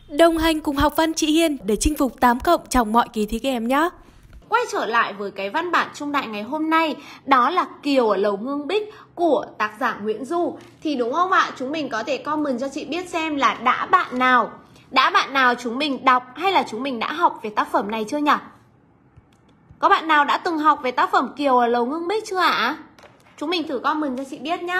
Đồng hành cùng học văn chị Hiên để chinh phục 8 cộng trong mọi kỳ thi các em nhé. Quay trở lại với cái văn bản trung đại ngày hôm nay, đó là Kiều ở Lầu Ngưng Bích của tác giả Nguyễn Du. Thì đúng không ạ? Chúng mình có thể comment cho chị biết xem là đã bạn nào chúng mình đọc hay là chúng mình đã học về tác phẩm này chưa nhỉ? Có bạn nào đã từng học về tác phẩm Kiều ở Lầu Ngưng Bích chưa ạ? Chúng mình thử comment cho chị biết nhá.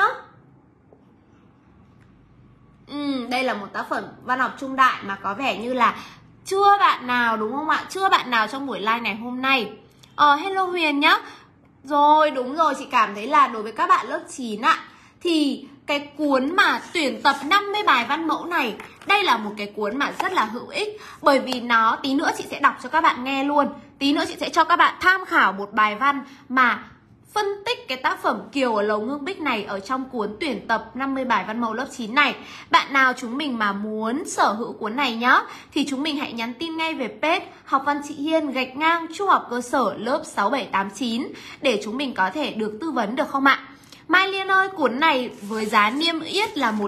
Đây là một tác phẩm văn học trung đại mà có vẻ như là chưa bạn nào, đúng không ạ? Chưa bạn nào trong buổi live ngày hôm nay. Hello Huyền nhá. Rồi, đúng rồi, chị cảm thấy là đối với các bạn lớp 9 ạ, thì cái cuốn mà tuyển tập 50 bài văn mẫu này, đây là một cái cuốn mà rất là hữu ích. Bởi vì nó, tí nữa chị sẽ đọc cho các bạn nghe luôn. Tí nữa chị sẽ cho các bạn tham khảo một bài văn mà phân tích cái tác phẩm Kiều ở Lầu Ngưng Bích này ở trong cuốn tuyển tập 50 bài văn mẫu lớp 9 này. Bạn nào chúng mình mà muốn sở hữu cuốn này nhá, thì chúng mình hãy nhắn tin ngay về page Học văn chị Hiên _ Trung học cơ sở lớp 6789 để chúng mình có thể được tư vấn được không ạ? Mai Liên ơi, cuốn này với giá niêm yết là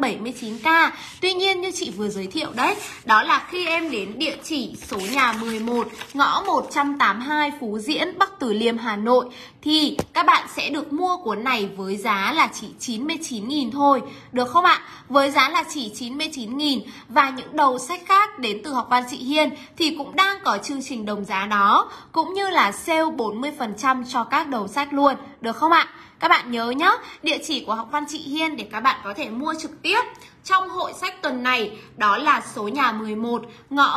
179k. Tuy nhiên như chị vừa giới thiệu đấy, đó là khi em đến địa chỉ số nhà 11, ngõ 182 Phú Diễn, Bắc Từ Liêm, Hà Nội, thì các bạn sẽ được mua cuốn này với giá là chỉ 99.000 thôi. Được không ạ? Với giá là chỉ 99.000. Và những đầu sách khác đến từ Học văn chị Hiên thì cũng đang có chương trình đồng giá đó, cũng như là sale 40% cho các đầu sách luôn. Được không ạ? Các bạn nhớ nhé, địa chỉ của Học văn chị Hiên để các bạn có thể mua trực tiếp trong hội sách tuần này, đó là số nhà 11, ngõ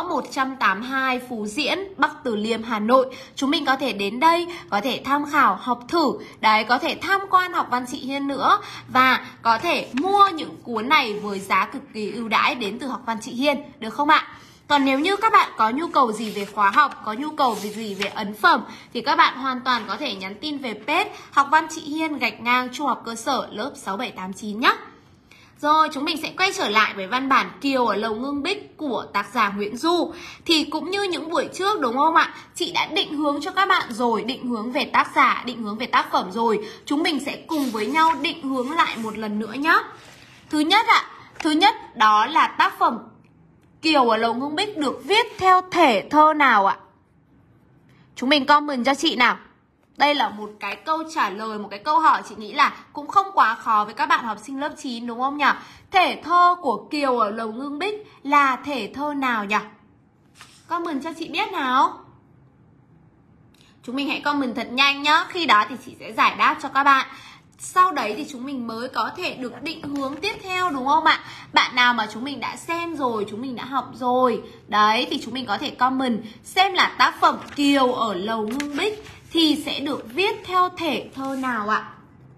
182 Phú Diễn, Bắc Từ Liêm, Hà Nội. Chúng mình có thể đến đây, có thể tham khảo, học thử, đấy, có thể tham quan Học văn chị Hiên nữa, và có thể mua những cuốn này với giá cực kỳ ưu đãi đến từ Học văn chị Hiên, được không ạ? Còn nếu như các bạn có nhu cầu gì về khóa học, có nhu cầu gì về ấn phẩm, thì các bạn hoàn toàn có thể nhắn tin về page Học văn chị Hiên _ Trung học cơ sở lớp 6789 nhé. Rồi, chúng mình sẽ quay trở lại với văn bản Kiều ở Lầu Ngưng Bích của tác giả Nguyễn Du. Thì cũng như những buổi trước, đúng không ạ? Chị đã định hướng cho các bạn rồi, định hướng về tác giả, định hướng về tác phẩm rồi. Chúng mình sẽ cùng với nhau định hướng lại một lần nữa nhé. Thứ nhất đó là tác phẩm Kiều ở Lầu Ngưng Bích được viết theo thể thơ nào ạ? Chúng mình comment cho chị nào. Đây là một cái câu trả lời, một cái câu hỏi chị nghĩ là cũng không quá khó với các bạn học sinh lớp 9, đúng không nhỉ? Thể thơ của Kiều ở Lầu Ngưng Bích là thể thơ nào nhỉ? Comment cho chị biết nào. Chúng mình hãy comment thật nhanh nhá. Khi đó thì chị sẽ giải đáp cho các bạn. Sau đấy thì chúng mình mới có thể được định hướng tiếp theo, đúng không ạ? Bạn nào mà chúng mình đã xem rồi, chúng mình đã học rồi, đấy, thì chúng mình có thể comment xem là tác phẩm Kiều ở Lầu Ngưng Bích thì sẽ được viết theo thể thơ nào ạ?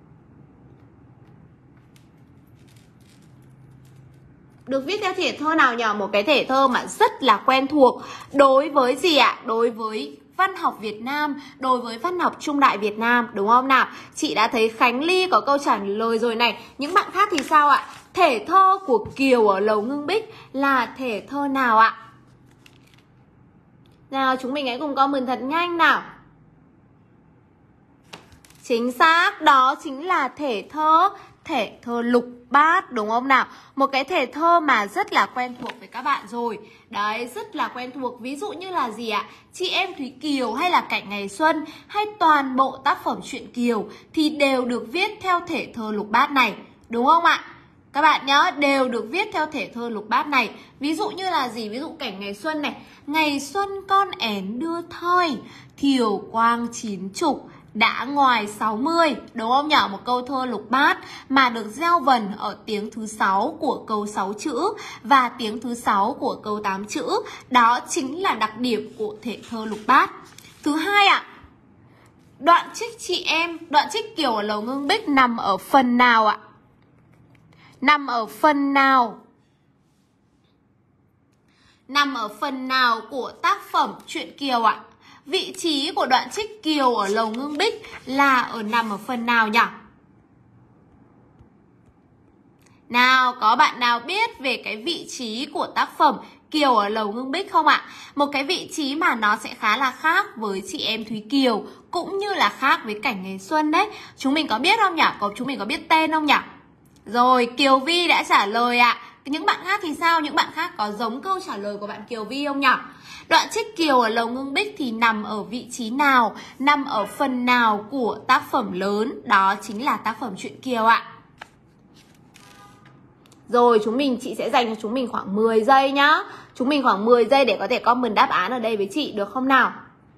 Được viết theo thể thơ nào nhỉ? Một cái thể thơ mà rất là quen thuộc đối với gì ạ? Đối với văn học Việt Nam, đối với văn học trung đại Việt Nam, đúng không nào? Chị đã thấy Khánh Ly có câu trả lời rồi này. Những bạn khác thì sao ạ? Thể thơ của Kiều ở Lầu Ngưng Bích là thể thơ nào ạ? Nào, chúng mình hãy cùng comment thật nhanh nào. Chính xác, đó chính là thể thơ Lục Bát, đúng không nào? Một cái thể thơ mà rất là quen thuộc với các bạn rồi. Đấy, rất là quen thuộc. Ví dụ như là gì ạ? Chị Em Thúy Kiều hay là Cảnh Ngày Xuân hay toàn bộ tác phẩm truyện Kiều thì đều được viết theo thể thơ Lục Bát này, đúng không ạ? Các bạn nhớ, đều được viết theo thể thơ Lục Bát này. Ví dụ như là gì? Ví dụ Cảnh Ngày Xuân này. Ngày xuân con én đưa thoi, thiều quang 90, đã ngoài 60, đúng không nhỉ? Một câu thơ Lục Bát mà được gieo vần ở tiếng thứ 6 của câu 6 chữ và tiếng thứ 6 của câu 8 chữ. Đó chính là đặc điểm của thể thơ Lục Bát. Thứ hai ạ, đoạn trích Kiều ở Lầu Ngưng Bích nằm ở phần nào ạ? Nằm ở phần nào? Nằm ở phần nào của tác phẩm truyện Kiều ạ? Vị trí của đoạn trích Kiều ở Lầu Ngưng Bích là nằm ở phần nào nhỉ? Nào, có bạn nào biết về cái vị trí của tác phẩm Kiều ở Lầu Ngưng Bích không ạ? Một cái vị trí mà nó sẽ khá là khác với Chị Em Thúy Kiều, cũng như là khác với Cảnh Ngày Xuân đấy. Chúng mình có biết không nhỉ? Chúng mình có biết tên không nhỉ? Rồi, Kiều Vi đã trả lời ạ. Những bạn khác thì sao? Những bạn khác có giống câu trả lời của bạn Kiều Vi không nhỉ? Đoạn trích Kiều ở Lầu Ngưng Bích thì nằm ở vị trí nào? Nằm ở phần nào của tác phẩm lớn? Đó chính là tác phẩm Truyện Kiều ạ. Rồi chị sẽ dành cho chúng mình khoảng 10 giây nhá. Chúng mình khoảng 10 giây để có thể comment đáp án ở đây với chị được không nào?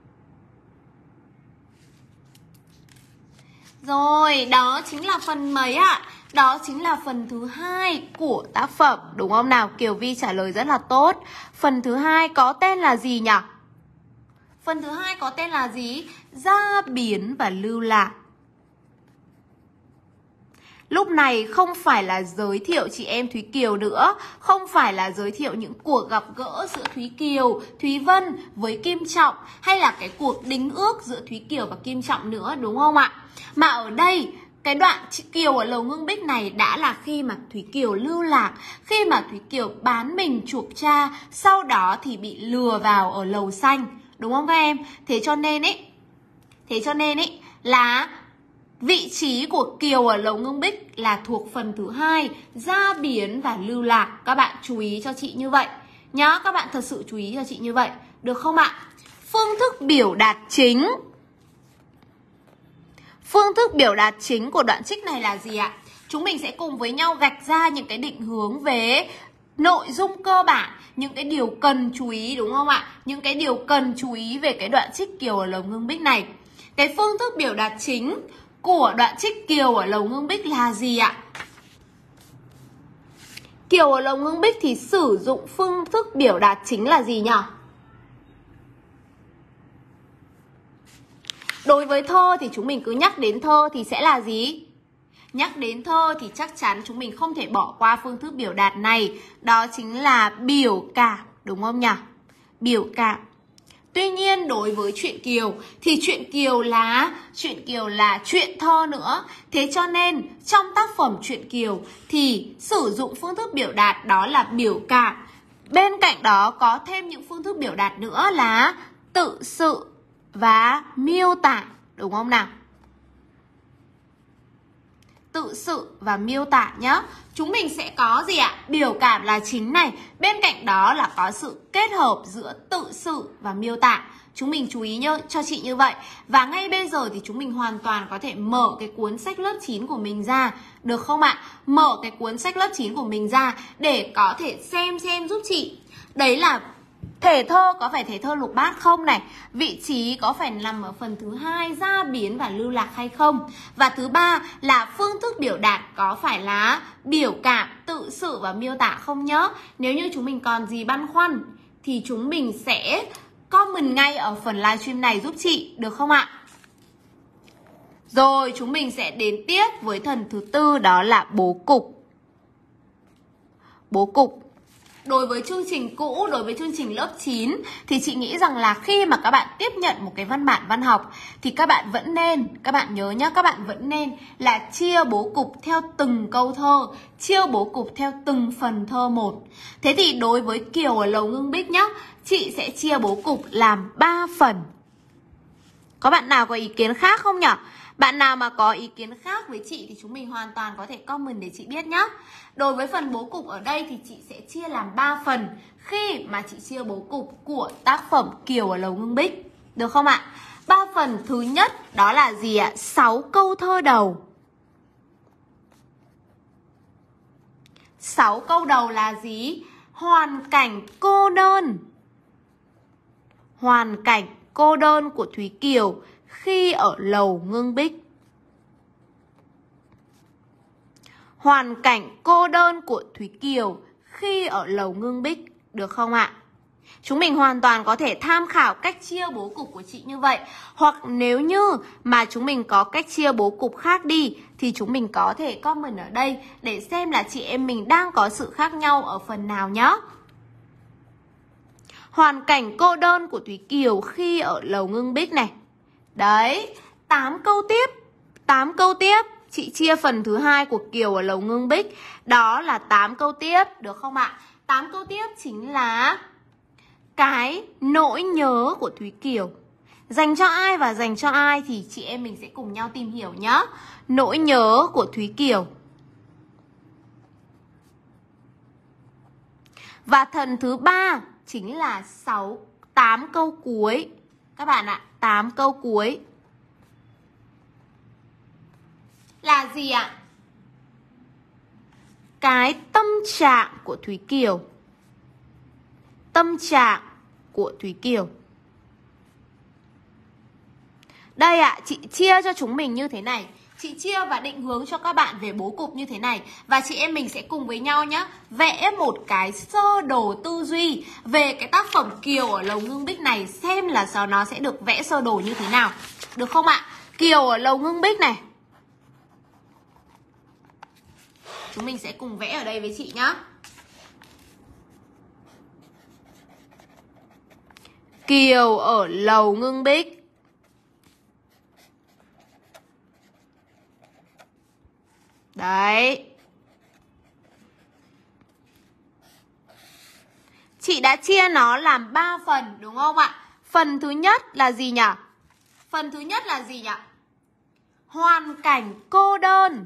Rồi, đó chính là phần mấy ạ? Đó chính là phần thứ 2 của tác phẩm, đúng không nào? Kiều Vi trả lời rất là tốt. Phần thứ 2 có tên là gì nhỉ? Phần thứ 2 có tên là gì? Gia biến và lưu lạc. Lúc này không phải là giới thiệu chị em Thúy Kiều nữa, không phải là giới thiệu những cuộc gặp gỡ giữa Thúy Kiều, Thúy Vân với Kim Trọng, hay là cái cuộc đính ước giữa Thúy Kiều và Kim Trọng nữa, đúng không ạ? Mà ở đây, cái đoạn Kiều ở Lầu Ngưng Bích này đã là khi mà Thúy Kiều lưu lạc, khi mà Thúy Kiều bán mình chuộc cha, sau đó thì bị lừa vào ở Lầu Xanh, đúng không các em? Thế cho nên ấy là vị trí của Kiều ở Lầu Ngưng Bích là thuộc phần thứ 2, gia biến và lưu lạc. Các bạn chú ý cho chị như vậy nhá, các bạn thật sự chú ý cho chị như vậy, được không ạ? Phương thức biểu đạt chính. Phương thức biểu đạt chính của đoạn trích này là gì ạ? Chúng mình sẽ cùng với nhau gạch ra những cái định hướng về nội dung cơ bản, những cái điều cần chú ý, đúng không ạ? Những cái điều cần chú ý về cái đoạn trích Kiều ở Lầu Ngưng Bích này. Cái phương thức biểu đạt chính của đoạn trích Kiều ở Lầu Ngưng Bích là gì ạ? Kiều ở Lầu Ngưng Bích thì sử dụng phương thức biểu đạt chính là gì nhỉ? Đối với thơ thì chúng mình cứ nhắc đến thơ thì sẽ là gì? Nhắc đến thơ thì chắc chắn chúng mình không thể bỏ qua phương thức biểu đạt này. Đó chính là biểu cảm, đúng không nhỉ? Biểu cảm. Tuy nhiên đối với truyện Kiều thì truyện Kiều là truyện thơ nữa. Thế cho nên trong tác phẩm truyện Kiều thì sử dụng phương thức biểu đạt đó là biểu cảm. Bên cạnh đó có thêm những phương thức biểu đạt nữa là tự sự và miêu tả, đúng không nào? Tự sự và miêu tả nhá. Chúng mình sẽ có gì ạ? Biểu cảm là chính này. Bên cạnh đó là có sự kết hợp giữa tự sự và miêu tả. Chúng mình chú ý cho chị như vậy. Và ngay bây giờ thì chúng mình hoàn toàn có thể mở cái cuốn sách lớp 9 của mình ra, được không ạ? Mở cái cuốn sách lớp 9 của mình ra để có thể xem giúp chị. Đấy là thể thơ có phải thể thơ lục bát không này? Vị trí có phải nằm ở phần thứ 2 gia biến và lưu lạc hay không? Và thứ ba là phương thức biểu đạt có phải là biểu cảm, tự sự và miêu tả không nhớ? Nếu như chúng mình còn gì băn khoăn thì chúng mình sẽ comment ngay ở phần livestream này giúp chị, được không ạ? Rồi chúng mình sẽ đến tiếp với phần thứ tư, đó là bố cục. Bố cục. Đối với chương trình cũ, đối với chương trình lớp 9 thì chị nghĩ rằng là khi mà các bạn tiếp nhận một cái văn bản văn học thì các bạn vẫn nên, các bạn nhớ nhá, các bạn vẫn nên là chia bố cục theo từng câu thơ, chia bố cục theo từng phần thơ một. Thế thì đối với Kiều ở Lầu Ngưng Bích nhá, chị sẽ chia bố cục làm 3 phần. Có bạn nào có ý kiến khác không nhỉ? Bạn nào mà có ý kiến khác với chị thì chúng mình hoàn toàn có thể comment để chị biết nhé. Đối với phần bố cục ở đây thì chị sẽ chia làm 3 phần khi mà chị chia bố cục của tác phẩm Kiều ở Lầu Ngưng Bích. Được không ạ? 3 phần thứ nhất đó là gì ạ? 6 câu thơ đầu. 6 câu đầu là gì? Hoàn cảnh cô đơn. Hoàn cảnh cô đơn của Thúy Kiều khi ở Lầu Ngưng Bích. Hoàn cảnh cô đơn của Thúy Kiều khi ở Lầu Ngưng Bích, được không ạ? Chúng mình hoàn toàn có thể tham khảo cách chia bố cục của chị như vậy. Hoặc nếu như mà chúng mình có cách chia bố cục khác đi thì chúng mình có thể comment ở đây để xem là chị em mình đang có sự khác nhau ở phần nào nhé. Hoàn cảnh cô đơn của Thúy Kiều khi ở Lầu Ngưng Bích này. Đấy, 8 câu tiếp. 8 câu tiếp. Chị chia phần thứ 2 của Kiều ở Lầu Ngưng Bích. Đó là 8 câu tiếp, được không ạ? 8 câu tiếp chính là cái nỗi nhớ của Thúy Kiều. Dành cho ai và dành cho ai thì chị em mình sẽ cùng nhau tìm hiểu nhé. Nỗi nhớ của Thúy Kiều. Và thần thứ 3 chính là 8 câu cuối. Các bạn ạ, 8 câu cuối là gì ạ? Cái tâm trạng của Thúy Kiều. Tâm trạng của Thúy Kiều. Đây ạ, chị chia cho chúng mình như thế này. Chị chia và định hướng cho các bạn về bố cục như thế này. Và chị em mình sẽ cùng với nhau nhé, vẽ một cái sơ đồ tư duy về cái tác phẩm Kiều ở Lầu Ngưng Bích này, xem là nó sẽ được vẽ sơ đồ như thế nào. Được không ạ? Kiều ở Lầu Ngưng Bích này. Chúng mình sẽ cùng vẽ ở đây với chị nhé. Kiều ở Lầu Ngưng Bích. Đấy. Chị đã chia nó làm 3 phần đúng không ạ? Phần thứ nhất là gì nhỉ? Phần thứ nhất là gì nhỉ? Hoàn cảnh cô đơn.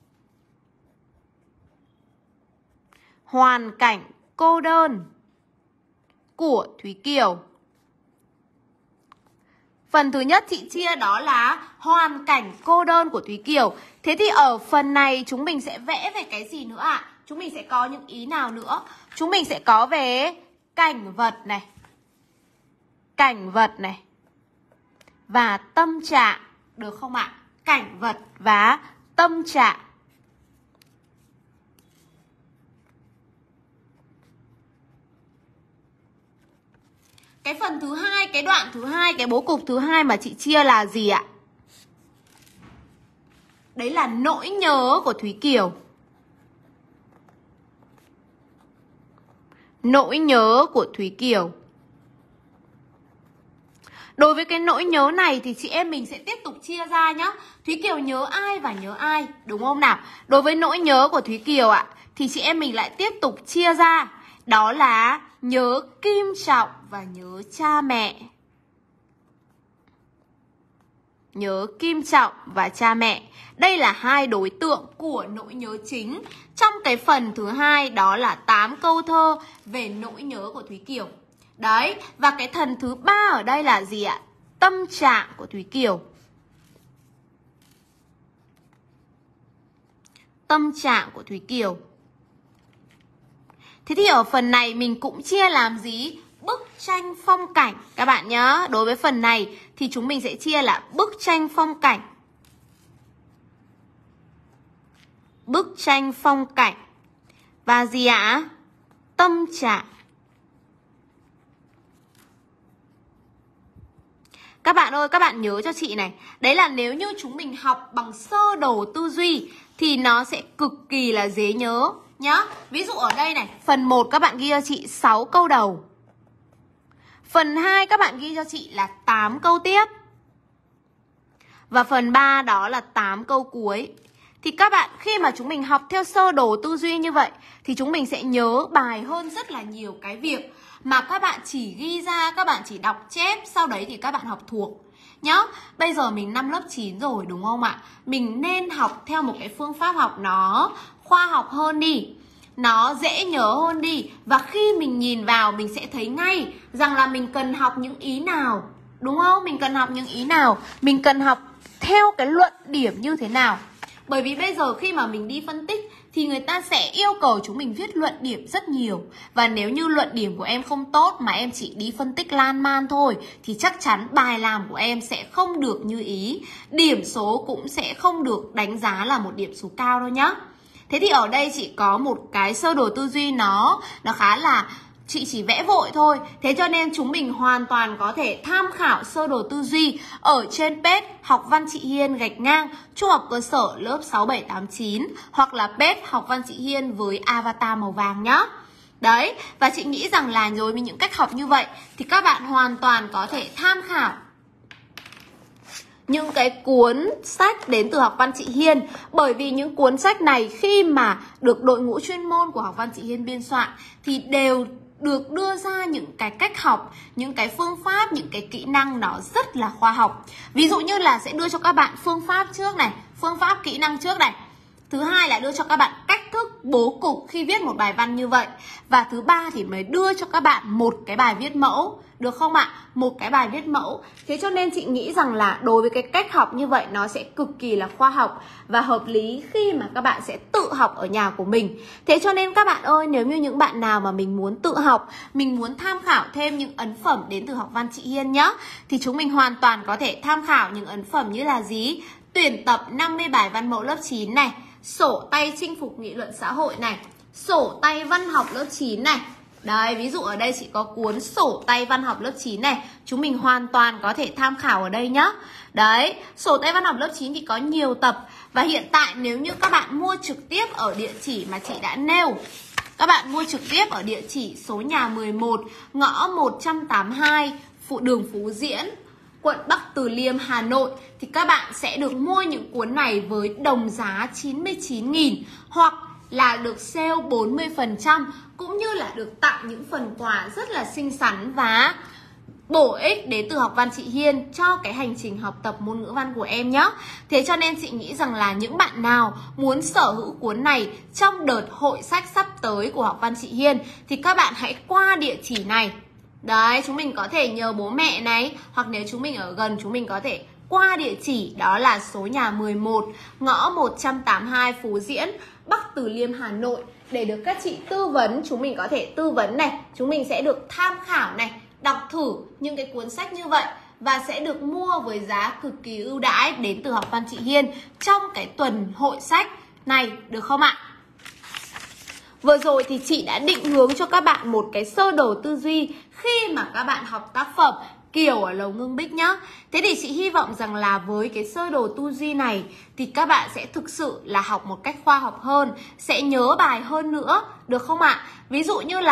Hoàn cảnh cô đơn của Thúy Kiều. Phần thứ nhất chị chia đó là hoàn cảnh cô đơn của Thúy Kiều. Thế thì ở phần này chúng mình sẽ vẽ về cái gì nữa ạ? Chúng mình sẽ có những ý nào nữa? Chúng mình sẽ có về cảnh vật này. Cảnh vật này. Và tâm trạng. Được không ạ? Cảnh vật và tâm trạng. Cái phần thứ hai, cái đoạn thứ hai, cái bố cục thứ hai mà chị chia là gì ạ? Đấy là nỗi nhớ của Thúy Kiều. Nỗi nhớ của Thúy Kiều. Đối với cái nỗi nhớ này thì chị em mình sẽ tiếp tục chia ra nhá. Thúy Kiều nhớ ai và nhớ ai, đúng không nào? Đối với nỗi nhớ của Thúy Kiều ạ, thì chị em mình lại tiếp tục chia ra. Đó là nhớ Kim Trọng và nhớ cha mẹ. Nhớ Kim Trọng và cha mẹ. Đây là hai đối tượng của nỗi nhớ chính. Trong cái phần thứ hai đó là 8 câu thơ về nỗi nhớ của Thúy Kiều. Đấy, và cái thần thứ 3 ở đây là gì ạ? Tâm trạng của Thúy Kiều. Tâm trạng của Thúy Kiều. Thế thì ở phần này mình cũng chia làm gì? Bức tranh phong cảnh. Các bạn nhớ, đối với phần này thì chúng mình sẽ chia là bức tranh phong cảnh. Bức tranh phong cảnh. Và gì ạ? Tâm trạng. Các bạn ơi, các bạn nhớ cho chị này. Đấy là nếu như chúng mình học bằng sơ đồ tư duy thì nó sẽ cực kỳ là dễ nhớ nhá. Ví dụ ở đây này, phần 1 các bạn ghi cho chị 6 câu đầu. Phần 2 các bạn ghi cho chị là 8 câu tiếp. Và phần 3 đó là 8 câu cuối. Thì các bạn khi mà chúng mình học theo sơ đồ tư duy như vậy thì chúng mình sẽ nhớ bài hơn rất là nhiều cái việc mà các bạn chỉ ghi ra, các bạn chỉ đọc chép, sau đấy thì các bạn học thuộc nhá. Bây giờ mình năm lớp 9 rồi đúng không ạ? Mình nên học theo một cái phương pháp học nó khoa học hơn đi, nó dễ nhớ hơn đi. Và khi mình nhìn vào mình sẽ thấy ngay rằng là mình cần học những ý nào, đúng không? Mình cần học những ý nào, mình cần học theo cái luận điểm như thế nào. Bởi vì bây giờ khi mà mình đi phân tích thì người ta sẽ yêu cầu chúng mình viết luận điểm rất nhiều. Và nếu như luận điểm của em không tốt mà em chỉ đi phân tích lan man thôi thì chắc chắn bài làm của em sẽ không được như ý. Điểm số cũng sẽ không được đánh giá là một điểm số cao đâu nhá. Thế thì ở đây chị có một cái sơ đồ tư duy nó khá là, chị chỉ vẽ vội thôi. Thế cho nên chúng mình hoàn toàn có thể tham khảo sơ đồ tư duy ở trên page Học Văn Chị Hiên _ Trung học cơ sở lớp 6, 7, 8, 9 hoặc là page Học Văn Chị Hiên với avatar màu vàng nhá. Đấy, và chị nghĩ rằng là đối với những cách học như vậy thì các bạn hoàn toàn có thể tham khảo những cái cuốn sách đến từ Học Văn Chị Hiên. Bởi vì những cuốn sách này khi mà được đội ngũ chuyên môn của Học Văn Chị Hiên biên soạn thì đều được đưa ra những cái cách học, những cái phương pháp, những cái kỹ năng nó rất là khoa học. Ví dụ như là sẽ đưa cho các bạn phương pháp trước này, phương pháp kỹ năng trước này. Thứ hai là đưa cho các bạn cách thức bố cục khi viết một bài văn như vậy. Và thứ ba thì mới đưa cho các bạn một cái bài viết mẫu. Được không ạ? Một cái bài viết mẫu. Thế cho nên chị nghĩ rằng là đối với cái cách học như vậy nó sẽ cực kỳ là khoa học và hợp lý khi mà các bạn sẽ tự học ở nhà của mình. Thế cho nên các bạn ơi, nếu như những bạn nào mà mình muốn tự học, mình muốn tham khảo thêm những ấn phẩm đến từ Học Văn chị Hiên nhá, thì chúng mình hoàn toàn có thể tham khảo những ấn phẩm như là gì? Tuyển tập 50 bài văn mẫu lớp 9 này, sổ tay chinh phục nghị luận xã hội này, sổ tay văn học lớp 9 này. Đấy, ví dụ ở đây chị có cuốn sổ tay văn học lớp 9 này, chúng mình hoàn toàn có thể tham khảo ở đây nhá. Đấy, sổ tay văn học lớp 9 thì có nhiều tập. Và hiện tại nếu như các bạn mua trực tiếp ở địa chỉ mà chị đã nêu, các bạn mua trực tiếp ở địa chỉ số nhà 11, ngõ 182, đường Phú Diễn, quận Bắc Từ Liêm, Hà Nội, thì các bạn sẽ được mua những cuốn này với đồng giá 99.000 hoặc là được sale 40%, cũng như là được tặng những phần quà rất là xinh xắn và bổ ích đến từ Học Văn chị Hiên cho cái hành trình học tập môn ngữ văn của em nhé. Thế cho nên chị nghĩ rằng là những bạn nào muốn sở hữu cuốn này trong đợt hội sách sắp tới của Học Văn chị Hiên thì các bạn hãy qua địa chỉ này. Đấy, chúng mình có thể nhờ bố mẹ này, hoặc nếu chúng mình ở gần chúng mình có thể qua địa chỉ đó là số nhà 11, ngõ 182 Phú Diễn, Bắc Từ Liêm, Hà Nội để được các chị tư vấn. Chúng mình có thể tư vấn này, chúng mình sẽ được tham khảo này, đọc thử những cái cuốn sách như vậy và sẽ được mua với giá cực kỳ ưu đãi đến từ Học Văn chị Hiên trong cái tuần hội sách này, được không ạ? Vừa rồi thì chị đã định hướng cho các bạn một cái sơ đồ tư duy khi mà các bạn học tác phẩm Kiều ở Lầu Ngưng Bích nhá. Thế thì chị hy vọng rằng là với cái sơ đồ tư duy này thì các bạn sẽ thực sự là học một cách khoa học hơn, sẽ nhớ bài hơn nữa, được không ạ? Ví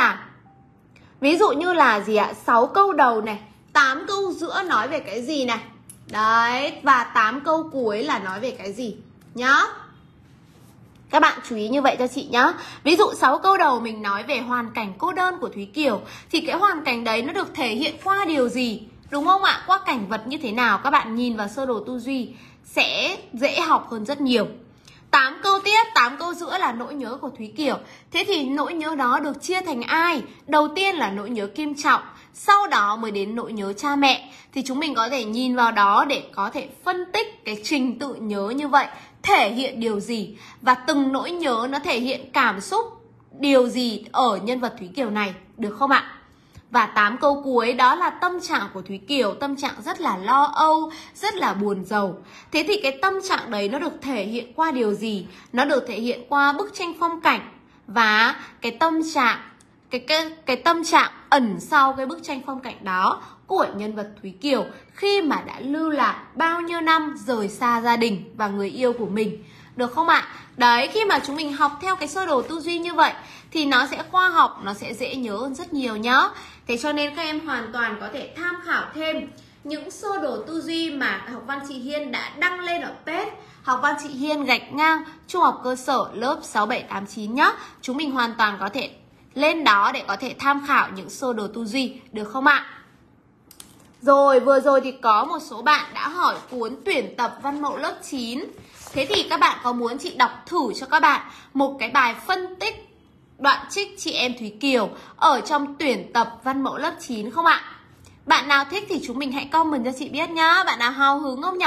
dụ như là gì ạ? 6 câu đầu này, 8 câu giữa nói về cái gì này. Đấy, và 8 câu cuối là nói về cái gì nhá. Các bạn chú ý như vậy cho chị nhá. Ví dụ 6 câu đầu mình nói về hoàn cảnh cô đơn của Thúy Kiều thì cái hoàn cảnh đấy nó được thể hiện qua điều gì? Đúng không ạ? Qua cảnh vật như thế nào? Các bạn nhìn vào sơ đồ tư duy sẽ dễ học hơn rất nhiều. 8 câu tiếp, 8 câu giữa là nỗi nhớ của Thúy Kiều. Thế thì nỗi nhớ đó được chia thành ai? Đầu tiên là nỗi nhớ Kim Trọng, sau đó mới đến nỗi nhớ cha mẹ. Thì chúng mình có thể nhìn vào đó để có thể phân tích cái trình tự nhớ như vậy thể hiện điều gì, và từng nỗi nhớ nó thể hiện cảm xúc điều gì ở nhân vật Thúy Kiều này, được không ạ? Và 8 câu cuối đó là tâm trạng của Thúy Kiều, tâm trạng rất là lo âu, rất là buồn rầu. Thế thì cái tâm trạng đấy nó được thể hiện qua điều gì? Nó được thể hiện qua bức tranh phong cảnh và cái tâm trạng, cái tâm trạng ẩn sau cái bức tranh phong cảnh đó của nhân vật Thúy Kiều khi mà đã lưu lạc bao nhiêu năm rời xa gia đình và người yêu của mình, được không ạ? Đấy, khi mà chúng mình học theo cái sơ đồ tư duy như vậy thì nó sẽ khoa học, nó sẽ dễ nhớ hơn rất nhiều nhá. Thế cho nên các em hoàn toàn có thể tham khảo thêm những sơ đồ tư duy mà Học Văn chị Hiên đã đăng lên ở page Học Văn chị Hiên _ Trung học cơ sở lớp 6789 nhá. Chúng mình hoàn toàn có thể lên đó để có thể tham khảo những sơ đồ tư duy, được không ạ? Rồi, vừa rồi thì có một số bạn đã hỏi cuốn tuyển tập văn mẫu lớp 9. Thế thì các bạn có muốn chị đọc thử cho các bạn một cái bài phân tích đoạn trích chị em Thúy Kiều ở trong tuyển tập văn mẫu lớp 9 không ạ? Bạn nào thích thì chúng mình hãy comment cho chị biết nhá. Bạn nào hào hứng không nhỉ?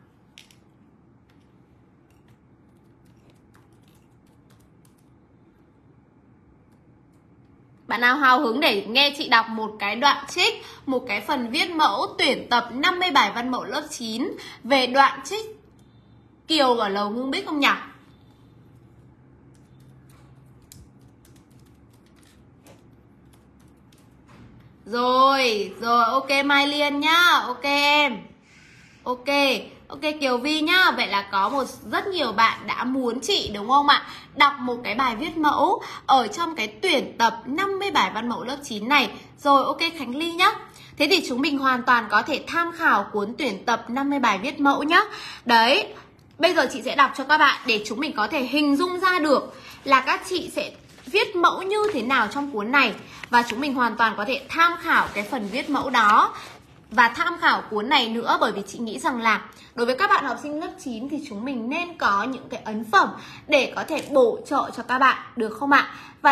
Bạn nào hào hứng để nghe chị đọc một cái đoạn trích, một cái phần viết mẫu tuyển tập 50 bài văn mẫu lớp 9 về đoạn trích Kiều ở Lầu Ngưng Bích không nhỉ? Rồi, ok Mai Liên nhá, ok em. Ok Kiều Vi nhá. Vậy là có rất nhiều bạn đã muốn chị, đúng không ạ, đọc một cái bài viết mẫu ở trong cái tuyển tập 50 bài văn mẫu lớp 9 này. Rồi, ok Khánh Ly nhá. Thế thì chúng mình hoàn toàn có thể tham khảo cuốn tuyển tập 50 bài viết mẫu nhá. Đấy, bây giờ chị sẽ đọc cho các bạn để chúng mình có thể hình dung ra được là các chị sẽ viết mẫu như thế nào trong cuốn này. Và chúng mình hoàn toàn có thể tham khảo cái phần viết mẫu đó và tham khảo cuốn này nữa, bởi vì chị nghĩ rằng là đối với các bạn học sinh lớp 9 thì chúng mình nên có những cái ấn phẩm để có thể bổ trợ cho các bạn, được không ạ? Và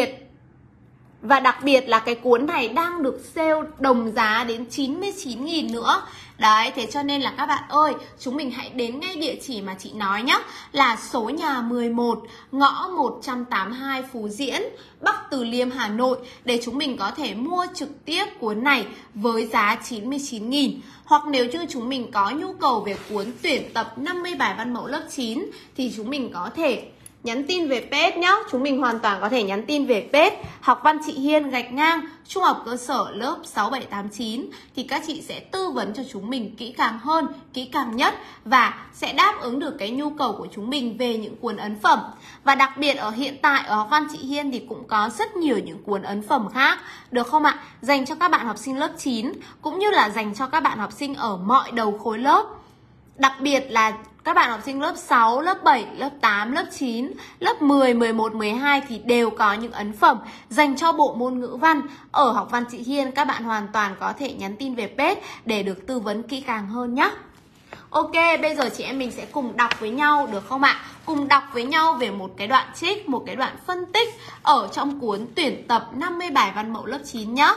đặc biệt là cái cuốn này đang được sale đồng giá đến 99.000 nữa. Đấy, thế cho nên là các bạn ơi, chúng mình hãy đến ngay địa chỉ mà chị nói nhé, là số nhà 11, ngõ 182 Phú Diễn, Bắc Từ Liêm, Hà Nội, để chúng mình có thể mua trực tiếp cuốn này với giá 99.000. Hoặc nếu như chúng mình có nhu cầu về cuốn tuyển tập 50 bài văn mẫu lớp 9 thì chúng mình có thể nhắn tin về page nhá. Chúng mình hoàn toàn có thể nhắn tin về page Học Văn Chị Hiên _ Trung học cơ sở lớp 6789 thì các chị sẽ tư vấn cho chúng mình kỹ càng hơn, kỹ càng nhất và sẽ đáp ứng được cái nhu cầu của chúng mình về những cuốn ấn phẩm. Và đặc biệt ở hiện tại ở Học Văn Chị Hiên thì cũng có rất nhiều những cuốn ấn phẩm khác, được không ạ? Dành cho các bạn học sinh lớp 9 cũng như là dành cho các bạn học sinh ở mọi đầu khối lớp. Đặc biệt là các bạn học sinh lớp 6, lớp 7, lớp 8, lớp 9, lớp 10, 11, 12 thì đều có những ấn phẩm dành cho bộ môn ngữ văn. Ở Học Văn Chị Hiên các bạn hoàn toàn có thể nhắn tin về page để được tư vấn kỹ càng hơn nhé. Ok, bây giờ chị em mình sẽ cùng đọc với nhau, được không ạ? Cùng đọc với nhau về một cái đoạn trích, một cái đoạn phân tích ở trong cuốn tuyển tập 50 bài văn mẫu lớp 9 nhé.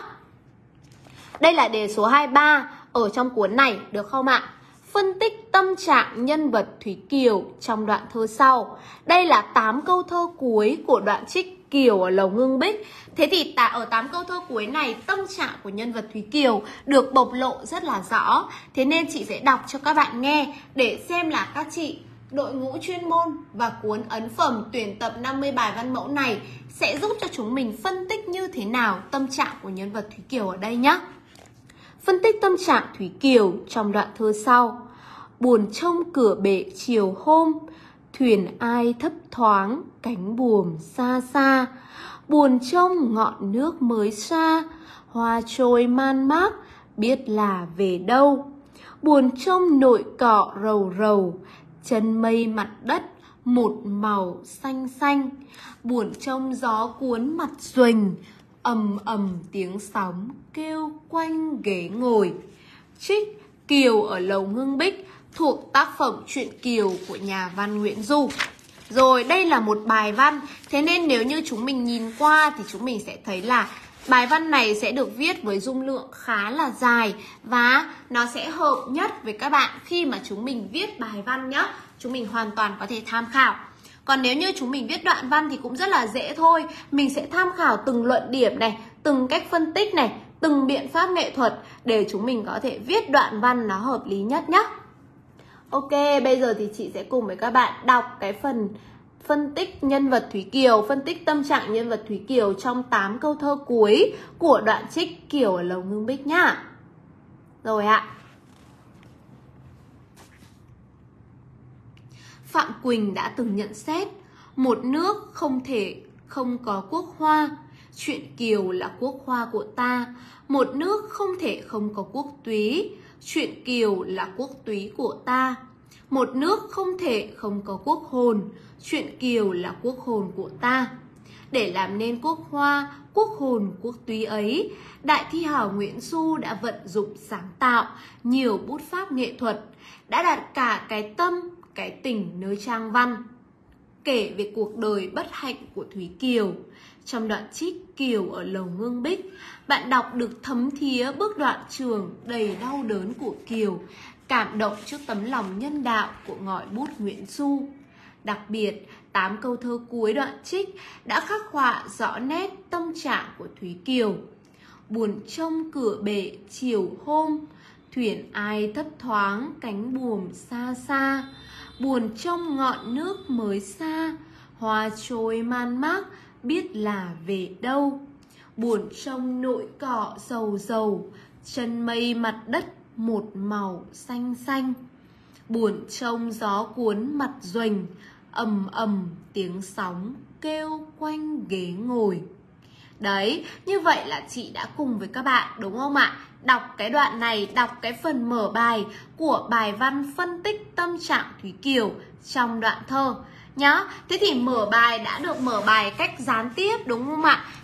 Đây là đề số 23 ở trong cuốn này, được không ạ? Phân tích tâm trạng nhân vật Thúy Kiều trong đoạn thơ sau. Đây là 8 câu thơ cuối của đoạn trích Kiều ở Lầu Ngưng Bích. Thế thì ở 8 câu thơ cuối này, tâm trạng của nhân vật Thúy Kiều được bộc lộ rất là rõ. Thế nên chị sẽ đọc cho các bạn nghe để xem là các chị đội ngũ chuyên môn và cuốn ấn phẩm tuyển tập 50 bài văn mẫu này sẽ giúp cho chúng mình phân tích như thế nào tâm trạng của nhân vật Thúy Kiều ở đây nhé. Phân tích tâm trạng Thúy Kiều trong đoạn thơ sau. Buồn trông cửa bể chiều hôm, thuyền ai thấp thoáng cánh buồm xa xa. Buồn trông ngọn nước mới xa, hoa trôi man mác biết là về đâu. Buồn trông nội cọ rầu rầu, chân mây mặt đất một màu xanh xanh. Buồn trông gió cuốn mặt ruềnh, ầm ầm tiếng sóng kêu quanh ghế ngồi. Trích Kiều ở Lầu Ngưng Bích thuộc tác phẩm Truyện Kiều của nhà văn Nguyễn Du. Rồi, đây là một bài văn, thế nên nếu như chúng mình nhìn qua thì chúng mình sẽ thấy là bài văn này sẽ được viết với dung lượng khá là dài và nó sẽ hợp nhất với các bạn khi mà chúng mình viết bài văn nhé. Chúng mình hoàn toàn có thể tham khảo. Còn nếu như chúng mình viết đoạn văn thì cũng rất là dễ thôi. Mình sẽ tham khảo từng luận điểm này, từng cách phân tích này, từng biện pháp nghệ thuật để chúng mình có thể viết đoạn văn nó hợp lý nhất nhé. Ok, bây giờ thì chị sẽ cùng với các bạn đọc cái phần phân tích nhân vật Thúy Kiều, phân tích tâm trạng nhân vật Thúy Kiều trong 8 câu thơ cuối của đoạn trích Kiều ở Lầu Ngưng Bích nhá. Rồi ạ. Phạm Quỳnh đã từng nhận xét, một nước không thể không có quốc hoa. Truyện Kiều là quốc hoa của ta. Một nước không thể không có quốc túy. Truyện Kiều là quốc túy của ta. Một nước không thể không có quốc hồn. Truyện Kiều là quốc hồn của ta. Để làm nên quốc hoa, quốc hồn, quốc túy ấy, đại thi hào Nguyễn Du đã vận dụng sáng tạo nhiều bút pháp nghệ thuật, đã đặt cả cái tâm, cái tình nơi trang văn. Kể về cuộc đời bất hạnh của Thúy Kiều. Trong đoạn trích Kiều ở Lầu Ngưng Bích, bạn đọc được thấm thía bước đoạn trường đầy đau đớn của Kiều, cảm động trước tấm lòng nhân đạo của ngòi bút Nguyễn Du. Đặc biệt, 8 câu thơ cuối đoạn trích đã khắc họa rõ nét tâm trạng của Thúy Kiều. Buồn trông cửa bể chiều hôm, thuyền ai thấp thoáng cánh buồm xa xa. Buồn trông ngọn nước mới xa, hoa trôi man mác biết là về đâu. Buồn trông nội cọ dầu dầu, chân mây mặt đất một màu xanh xanh. Buồn trông gió cuốn mặt ruềnh, ầm ầm tiếng sóng kêu quanh ghế ngồi. Đấy, như vậy là chị đã cùng với các bạn, đúng không ạ? Đọc cái đoạn này, đọc cái phần mở bài của bài văn phân tích tâm trạng Thúy Kiều trong đoạn thơ nhá. Thế thì mở bài đã được mở bài cách gián tiếp, đúng không ạ?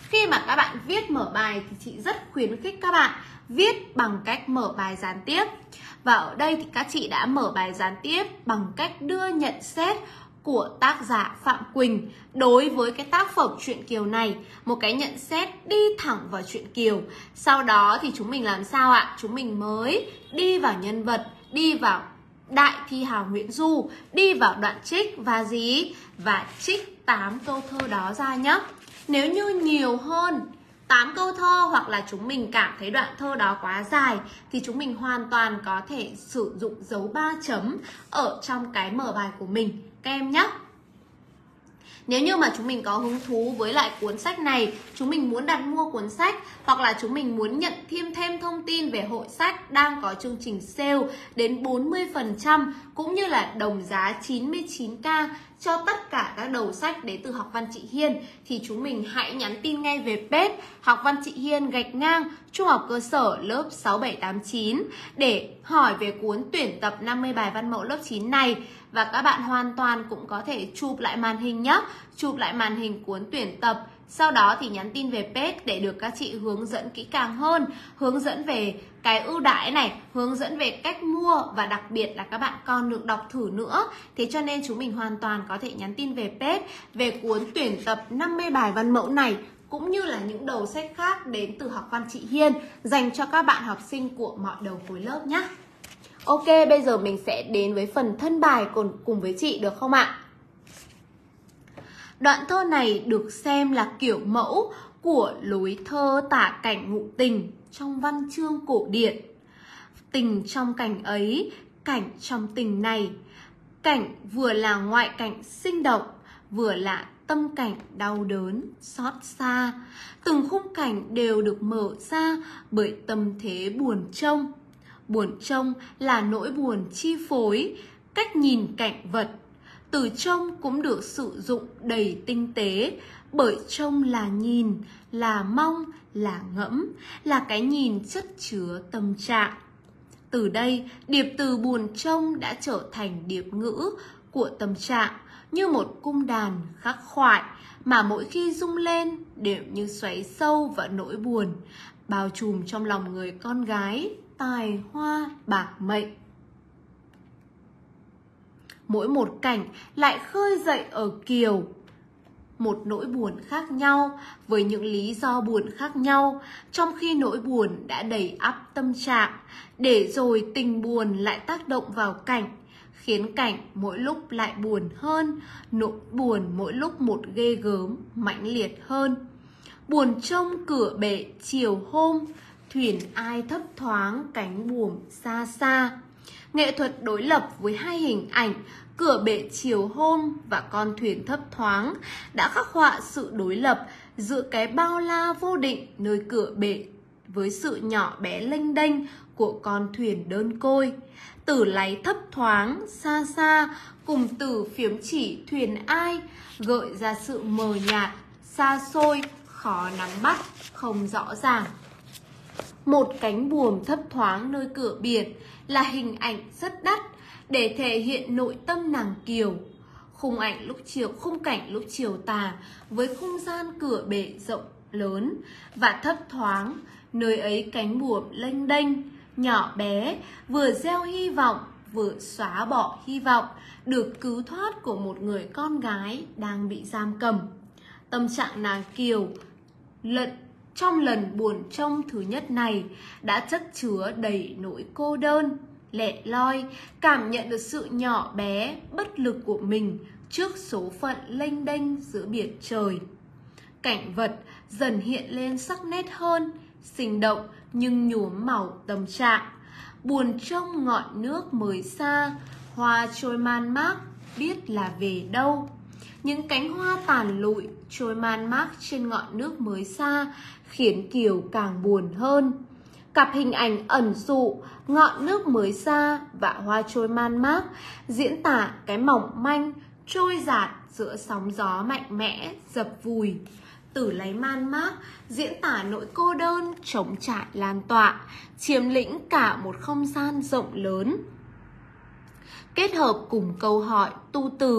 Khi mà các bạn viết mở bài thì chị rất khuyến khích các bạn viết bằng cách mở bài gián tiếp. Và ở đây thì các chị đã mở bài gián tiếp bằng cách đưa nhận xét của tác giả Phạm Quỳnh đối với cái tác phẩm Truyện Kiều này. Một cái nhận xét đi thẳng vào Truyện Kiều. Sau đó thì chúng mình làm sao ạ? Chúng mình mới đi vào nhân vật, đi vào Đại Thi Hào Nguyễn Du, đi vào đoạn trích và gì? Và trích 8 câu thơ đó ra nhé. Nếu như nhiều hơn 8 câu thơ hoặc là chúng mình cảm thấy đoạn thơ đó quá dài thì chúng mình hoàn toàn có thể sử dụng dấu 3 chấm ở trong cái mở bài của mình các em nhé. Nếu như mà chúng mình có hứng thú với lại cuốn sách này, chúng mình muốn đặt mua cuốn sách hoặc là chúng mình muốn nhận thêm thông tin về hội sách đang có chương trình sale đến 40% cũng như là đồng giá 99k cho tất cả các đầu sách đến từ Học Văn Chị Hiên thì chúng mình hãy nhắn tin ngay về page Học Văn Chị Hiên _ Trung học cơ sở lớp 6789 để hỏi về cuốn tuyển tập 50 bài văn mẫu lớp 9 này. Và các bạn hoàn toàn cũng có thể chụp lại màn hình nhé, chụp lại màn hình cuốn tuyển tập. Sau đó thì nhắn tin về page để được các chị hướng dẫn kỹ càng hơn, hướng dẫn về cái ưu đãi này, hướng dẫn về cách mua và đặc biệt là các bạn còn được đọc thử nữa. Thế cho nên chúng mình hoàn toàn có thể nhắn tin về page về cuốn tuyển tập 50 bài văn mẫu này cũng như là những đầu sách khác đến từ Học Văn Chị Hiên dành cho các bạn học sinh của mọi đầu khối lớp nhé. Ok, bây giờ mình sẽ đến với phần thân bài cùng với chị được không ạ? Đoạn thơ này được xem là kiểu mẫu của lối thơ tả cảnh ngụ tình trong văn chương cổ điển. Tình trong cảnh ấy, cảnh trong tình này. Cảnh vừa là ngoại cảnh sinh động, vừa là tâm cảnh đau đớn, xót xa. Từng khung cảnh đều được mở ra bởi tâm thế buồn trông. Buồn trông là nỗi buồn chi phối cách nhìn cảnh vật. Từ trông cũng được sử dụng đầy tinh tế, bởi trông là nhìn, là mong, là ngẫm, là cái nhìn chất chứa tâm trạng. Từ đây, điệp từ buồn trông đã trở thành điệp ngữ của tâm trạng, như một cung đàn khắc khoải mà mỗi khi rung lên đều như xoáy sâu vào nỗi buồn, bao trùm trong lòng người con gái tài hoa bạc mệnh. Mỗi một cảnh lại khơi dậy ở Kiều một nỗi buồn khác nhau với những lý do buồn khác nhau, trong khi nỗi buồn đã đầy ắp tâm trạng, để rồi tình buồn lại tác động vào cảnh, khiến cảnh mỗi lúc lại buồn hơn, nỗi buồn mỗi lúc một ghê gớm, mãnh liệt hơn. Buồn trông cửa bể chiều hôm, thuyền ai thấp thoáng cánh buồm xa xa. Nghệ thuật đối lập với hai hình ảnh cửa bể chiều hôm và con thuyền thấp thoáng đã khắc họa sự đối lập giữa cái bao la vô định nơi cửa bể với sự nhỏ bé lênh đênh của con thuyền đơn côi. Từ láy thấp thoáng xa xa cùng từ phiếm chỉ thuyền ai gợi ra sự mờ nhạt, xa xôi, khó nắm bắt, không rõ ràng. Một cánh buồm thấp thoáng nơi cửa biển là hình ảnh rất đắt để thể hiện nội tâm nàng Kiều. Khung cảnh lúc chiều tà với không gian cửa bể rộng lớn và thấp thoáng, nơi ấy cánh buồm lênh đênh, nhỏ bé, vừa gieo hy vọng, vừa xóa bỏ hy vọng được cứu thoát của một người con gái đang bị giam cầm. Tâm trạng nàng Kiều trong lần buồn trông thứ nhất này đã chất chứa đầy nỗi cô đơn, lẻ loi, cảm nhận được sự nhỏ bé, bất lực của mình trước số phận lênh đênh giữa biển trời. Cảnh vật dần hiện lên sắc nét hơn, sinh động nhưng nhuốm màu tâm trạng. Buồn trông ngọn nước mới xa, hoa trôi man mác, biết là về đâu. Những cánh hoa tàn lụi trôi man mác trên ngọn nước mới xa khiến Kiều càng buồn hơn. Cặp hình ảnh ẩn dụ ngọn nước mới xa và hoa trôi man mác diễn tả cái mỏng manh trôi dạt giữa sóng gió mạnh mẽ dập vùi. Tử láy man mác diễn tả nỗi cô đơn trống trải lan tỏa, chiếm lĩnh cả một không gian rộng lớn. Kết hợp cùng câu hỏi tu từ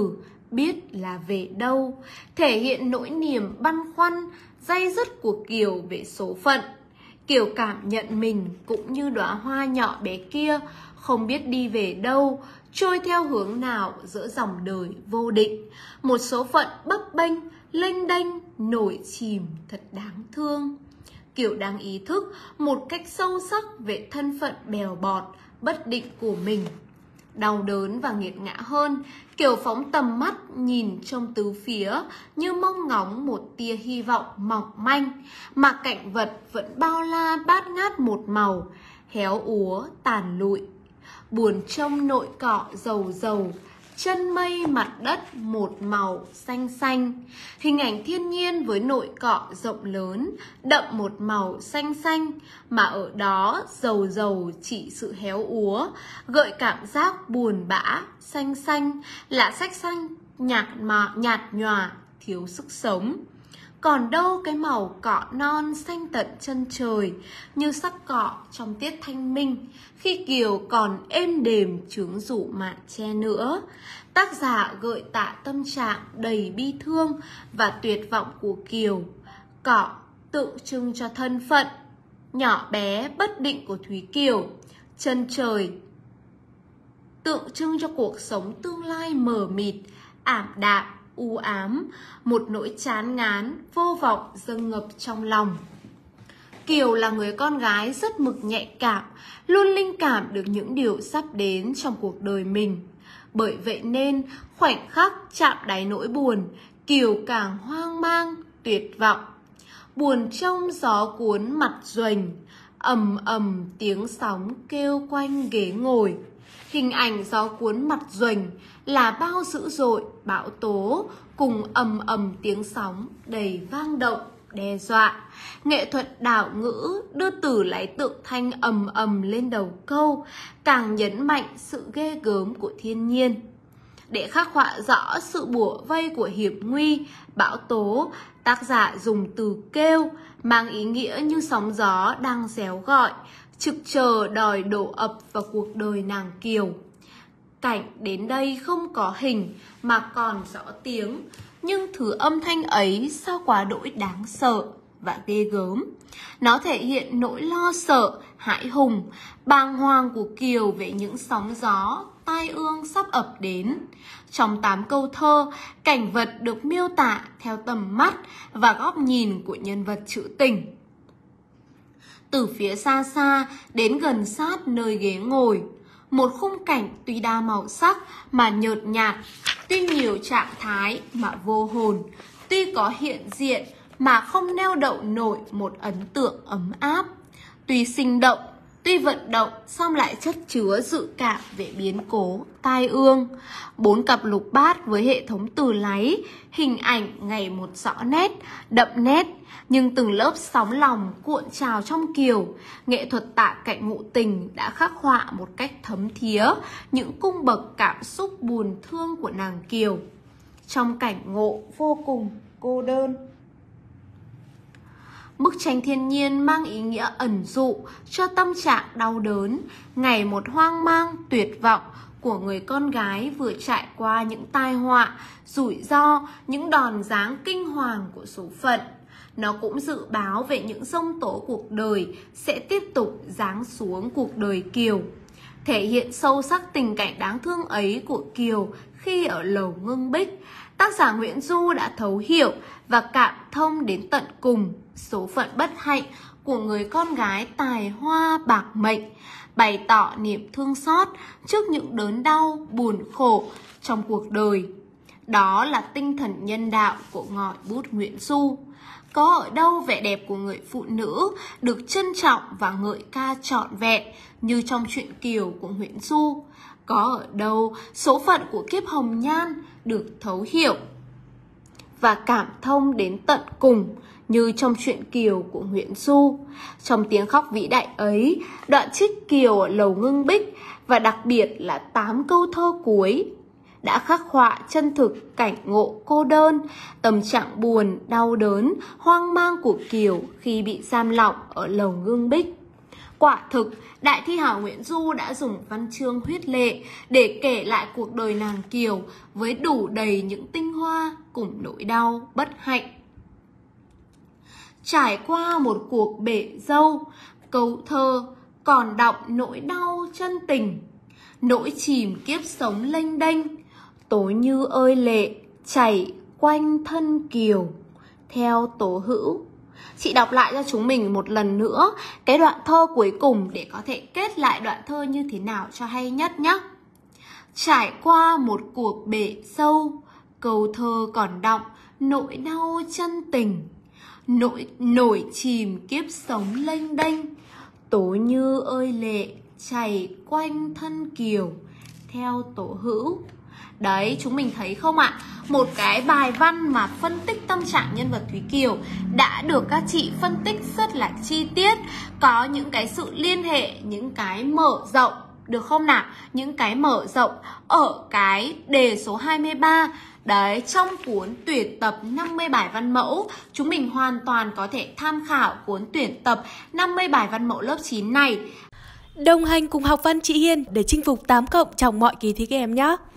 biết là về đâu, thể hiện nỗi niềm băn khoăn, day dứt của Kiều về số phận. Kiều cảm nhận mình cũng như đóa hoa nhỏ bé kia, không biết đi về đâu, trôi theo hướng nào giữa dòng đời vô định. Một số phận bấp bênh, lênh đênh, nổi chìm thật đáng thương. Kiều đang ý thức một cách sâu sắc về thân phận bèo bọt, bất định của mình. Đau đớn và nghiệt ngã hơn, Kiều phóng tầm mắt nhìn trong tứ phía như mong ngóng một tia hy vọng mỏng manh, mà cảnh vật vẫn bao la bát ngát một màu, héo úa tàn lụi. Buồn trông nội cỏ dầu dầu, chân mây mặt đất một màu xanh xanh. Hình ảnh thiên nhiên với nội cọ rộng lớn, đậm một màu xanh xanh, mà ở đó dầu dầu chỉ sự héo úa, gợi cảm giác buồn bã, xanh xanh, là sách xanh nhạt nhòa, thiếu sức sống. Còn đâu cái màu cọ non xanh tận chân trời, như sắc cọ trong tiết thanh minh, khi Kiều còn êm đềm chướng rủ mạn che nữa. Tác giả gợi tả tâm trạng đầy bi thương và tuyệt vọng của Kiều. Cọ tượng trưng cho thân phận nhỏ bé bất định của Thúy Kiều. Chân trời tượng trưng cho cuộc sống tương lai mờ mịt, ảm đạm, u ám, một nỗi chán ngán, vô vọng dâng ngập trong lòng. Kiều là người con gái rất mực nhạy cảm, luôn linh cảm được những điều sắp đến trong cuộc đời mình. Bởi vậy nên, khoảnh khắc chạm đáy nỗi buồn, Kiều càng hoang mang, tuyệt vọng. Buồn trong gió cuốn mặt duềnh, ầm ầm tiếng sóng kêu quanh ghế ngồi. Hình ảnh gió cuốn mặt duềnh là bao dữ dội, bão tố, cùng ầm ầm tiếng sóng đầy vang động, đe dọa. Nghệ thuật đảo ngữ đưa từ lấy tượng thanh ầm ầm lên đầu câu, càng nhấn mạnh sự ghê gớm của thiên nhiên. Để khắc họa rõ sự bủa vây của hiểm nguy, bão tố, tác giả dùng từ kêu, mang ý nghĩa như sóng gió đang réo gọi, trực chờ đòi đổ ập vào cuộc đời nàng Kiều. Cảnh đến đây không có hình mà còn rõ tiếng, nhưng thứ âm thanh ấy sao quá đỗi đáng sợ và ghê gớm. Nó thể hiện nỗi lo sợ, hãi hùng, bàng hoàng của Kiều về những sóng gió, tai ương sắp ập đến. Trong 8 câu thơ, cảnh vật được miêu tả theo tầm mắt và góc nhìn của nhân vật trữ tình. Từ phía xa xa đến gần sát nơi ghế ngồi, một khung cảnh tuy đa màu sắc mà nhợt nhạt, tuy nhiều trạng thái mà vô hồn, tuy có hiện diện mà không neo đậu nổi một ấn tượng ấm áp, tuy sinh động, tuy vận động song lại chất chứa dự cảm về biến cố, tai ương. 4 cặp lục bát với hệ thống từ láy, hình ảnh ngày một rõ nét, đậm nét, nhưng từng lớp sóng lòng cuộn trào trong Kiều. Nghệ thuật tả cảnh ngụ tình đã khắc họa một cách thấm thía những cung bậc cảm xúc buồn thương của nàng Kiều trong cảnh ngộ vô cùng cô đơn. Bức tranh thiên nhiên mang ý nghĩa ẩn dụ cho tâm trạng đau đớn, ngày một hoang mang, tuyệt vọng của người con gái vừa trải qua những tai họa, rủi ro, những đòn giáng kinh hoàng của số phận. Nó cũng dự báo về những giông tố cuộc đời sẽ tiếp tục giáng xuống cuộc đời Kiều. Thể hiện sâu sắc tình cảnh đáng thương ấy của Kiều khi ở lầu Ngưng Bích, tác giả Nguyễn Du đã thấu hiểu và cảm thông đến tận cùng số phận bất hạnh của người con gái tài hoa bạc mệnh, bày tỏ niềm thương xót trước những đớn đau, buồn khổ trong cuộc đời. Đó là tinh thần nhân đạo của ngòi bút Nguyễn Du. Có ở đâu vẻ đẹp của người phụ nữ được trân trọng và ngợi ca trọn vẹn như trong truyện Kiều của Nguyễn Du? Có ở đâu số phận của kiếp hồng nhan được thấu hiểu và cảm thông đến tận cùng như trong truyện Kiều của Nguyễn Du? Trong tiếng khóc vĩ đại ấy, đoạn trích Kiều ở lầu Ngưng Bích và đặc biệt là 8 câu thơ cuối đã khắc họa chân thực cảnh ngộ cô đơn, tâm trạng buồn, đau đớn, hoang mang của Kiều khi bị giam lỏng ở lầu Ngưng Bích. Quả thực, đại thi hào Nguyễn Du đã dùng văn chương huyết lệ để kể lại cuộc đời nàng Kiều với đủ đầy những tinh hoa cùng nỗi đau bất hạnh. Trải qua một cuộc bể dâu, câu thơ còn đọng nỗi đau chân tình, nỗi chìm kiếp sống lênh đênh, tố như ơi lệ chảy quanh thân Kiều, theo Tố Hữu. Chị đọc lại cho chúng mình một lần nữa cái đoạn thơ cuối cùng để có thể kết lại đoạn thơ như thế nào cho hay nhất nhé. Trải qua một cuộc bể dâu, câu thơ còn đọng nỗi đau chân tình, nổi chìm kiếp sống lênh đênh, tố như ơi lệ chảy quanh thân Kiều, theo Tố Hữu. Đấy, chúng mình thấy không ạ? Một cái bài văn mà phân tích tâm trạng nhân vật Thúy Kiều đã được các chị phân tích rất là chi tiết, có những cái sự liên hệ, những cái mở rộng, được không nào? Những cái mở rộng ở cái đề số 23. Đấy, trong cuốn tuyển tập 50 bài văn mẫu, chúng mình hoàn toàn có thể tham khảo cuốn tuyển tập 50 bài văn mẫu lớp 9 này. Đồng hành cùng học văn chị Hiên để chinh phục 8 cộng trong mọi kỳ thi các em nhé.